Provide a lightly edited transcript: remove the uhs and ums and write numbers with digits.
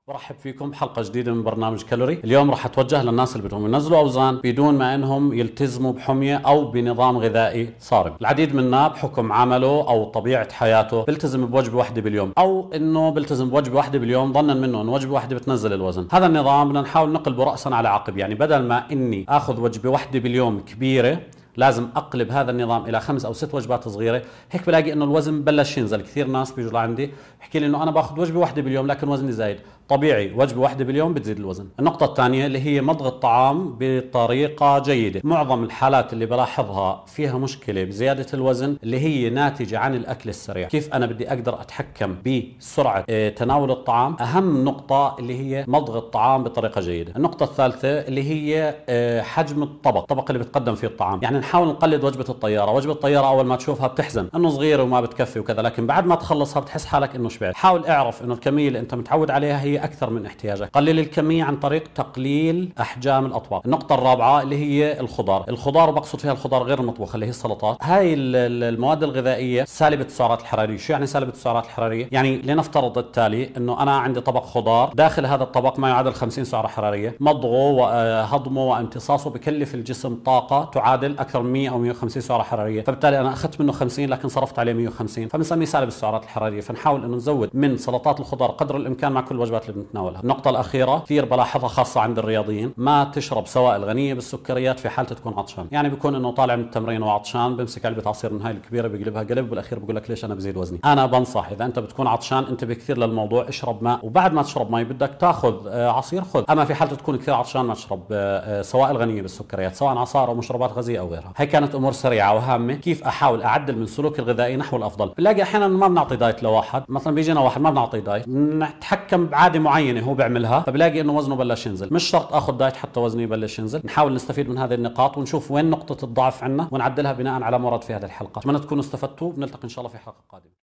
برحب فيكم بحلقة جديدة من برنامج كالوري. اليوم راح اتوجه للناس اللي بدهم ينزلوا اوزان بدون ما انهم يلتزموا بحمية او بنظام غذائي صارم. العديد منا بحكم عمله او طبيعة حياته بيلتزم بوجبة واحدة باليوم، او انه بيلتزم بوجبة واحدة باليوم ظنا منه انه وجبة واحدة بتنزل الوزن. هذا النظام بدنا نحاول نقلبه رأسا على عقب، يعني بدل ما اني اخذ وجبة واحدة باليوم كبيرة لازم اقلب هذا النظام الى 5 أو 6 وجبات صغيره. هيك بلاقي انه الوزن بلش ينزل. كثير ناس بيجوا لعندي بحكي لي انه انا باخذ وجبه واحده باليوم لكن وزني زايد. طبيعي وجبه واحده باليوم بتزيد الوزن. النقطه الثانيه اللي هي مضغ الطعام بطريقه جيده. معظم الحالات اللي بلاحظها فيها مشكله بزياده الوزن اللي هي ناتجه عن الاكل السريع. كيف انا بدي اقدر اتحكم بسرعه تناول الطعام؟ اهم نقطه اللي هي مضغ الطعام بطريقه جيده. النقطه الثالثه اللي هي حجم الطبق اللي بتقدم فيه الطعام. يعني نحاول نقلد وجبة الطيارة. وجبة الطيارة أول ما تشوفها بتحزن إنه صغيرة وما بتكفي وكذا، لكن بعد ما تخلصها بتحس حالك إنه شبعت. حاول اعرف إنه الكمية اللي أنت متعود عليها هي أكثر من احتياجك. قلل الكمية عن طريق تقليل أحجام الأطباق. النقطة الرابعة اللي هي الخضار وبقصد فيها الخضار غير المطبوخة اللي هي السلطات. هاي المواد الغذائية سالبة السعرات الحرارية. شو يعني سالبة السعرات الحرارية؟ يعني لنفترض التالي إنه أنا عندي طبق خضار، داخل هذا الطبق ما يعادل 50 سعرة حرارية. مضغه وهضمه وامتصاصه بكلف الجسم طاقة تعادل أكثر من 100 أو 150 سعرة حرارية، فبالتالي أنا أخذت منه 50 لكن صرفت عليه 150، فبنسميه سالب السعرات الحرارية. فنحاول إنه نزود من سلطات الخضار قدر الإمكان مع كل الوجبات اللي بنتناولها. النقطة الأخيرة كثير بلاحظها خاصة عند الرياضيين، ما تشرب سوائل غنية بالسكريات في حالة تكون عطشان. يعني بيكون إنه طالع من التمرين وعطشان بمسك علبة عصير من هاي الكبيرة بيقلبها قلب وبالأخير بقول لك ليش أنا بزيد وزني. أنا بنصح إذا أنت بتكون عطشان انتبه كثير للموضوع، اشرب ماء، وبعد ما تشرب ماء بدك تاخذ عصير خذ. أما في حالة تكون كثير عطشان ما تشرب سوائل غنية بالسكريات سواء عصائر أو مشروبات غازية أو غيرها. هي كانت امور سريعه وهامه كيف احاول اعدل من سلوكي الغذائي نحو الافضل. بنلاقي احيانا ما بنعطي دايت لواحد، مثلا بيجينا واحد ما بنعطي دايت، نتحكم بعاده معينه هو بيعملها فبلاقي انه وزنه بلش ينزل. مش شرط اخذ دايت حتى وزني يبلش ينزل. نحاول نستفيد من هذه النقاط ونشوف وين نقطه الضعف عندنا ونعدلها بناء على ما ورد في هذه الحلقه. اتمنى تكونوا استفدتوا. بنلتقي ان شاء الله في حلقه قادمه.